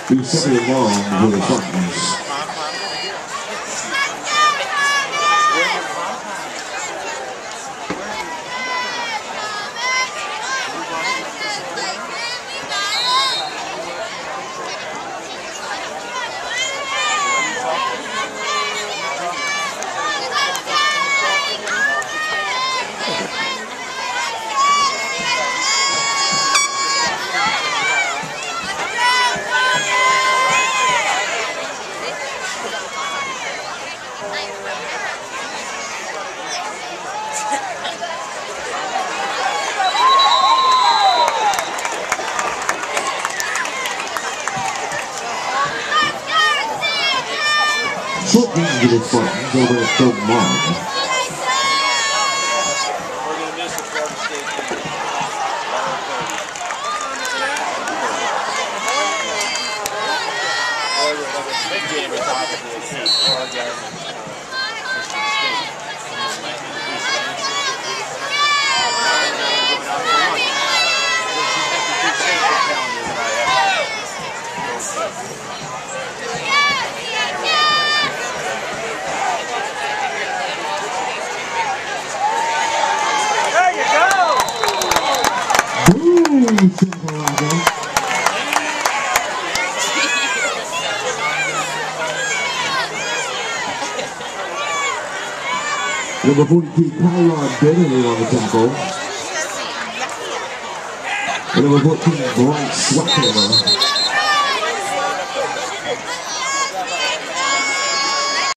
Be second long for the Spartans. Short game to the Spartans over at third long. Number 42, Kyron Bentley on the tackle. And number 14, Bryce Sweckhammer.